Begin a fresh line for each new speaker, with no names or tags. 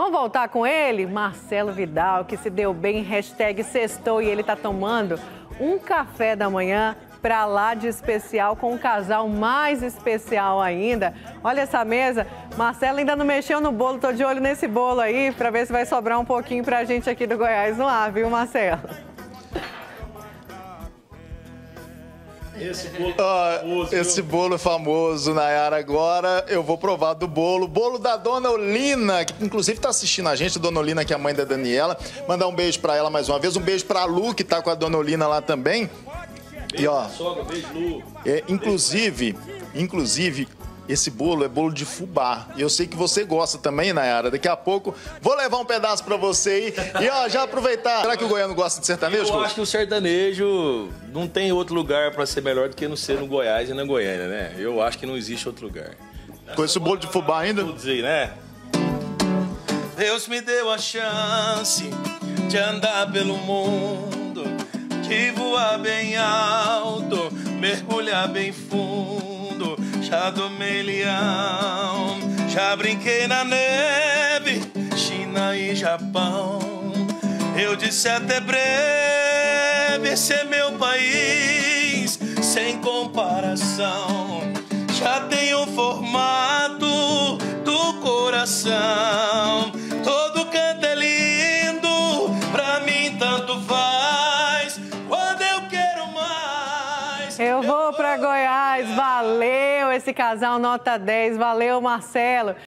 Vamos voltar com ele? Marcelo Vidal, que se deu bem, hashtag sextou, e ele tá tomando um café da manhã pra lá de especial com um casal mais especial ainda. Olha essa mesa, Marcelo ainda não mexeu no bolo, tô de olho nesse bolo aí pra ver se vai sobrar um pouquinho pra gente aqui do Goiás no ar, viu, Marcelo?
Esse bolo famoso, Nayara. Agora eu vou provar do bolo. Bolo da Dona Olina, que inclusive está assistindo a gente. Dona Olina, que é a mãe da Daniela. Mandar um beijo para ela mais uma vez. Um beijo para a Lu, que tá com a Dona Olina lá também.
Beijo,
e ó,
sogra, beijo, Lu.
Inclusive, esse bolo é bolo de fubá. E eu sei que você gosta também, Nayara. Daqui a pouco vou levar um pedaço pra você aí. E ó, já aproveitar. Será que o goiano gosta de sertanejo?
Eu acho que o sertanejo não tem outro lugar pra ser melhor do que não ser no Goiás e na Goiânia, né? Eu acho que não existe outro lugar.
Com esse bolo de fubá ainda?
Vou dizer, né? Deus me deu a chance de andar pelo mundo, de voar bem alto, mergulhar bem fundo. Já tomei leão, já brinquei na neve, China e Japão. Eu disse até breve, esse é meu país, sem comparação. Já tenho o formato do coração, todo canto é lindo, pra mim tanto faz, quando eu quero mais.
Eu vou pra Goiás, valeu esse casal nota 10, valeu Marcelo.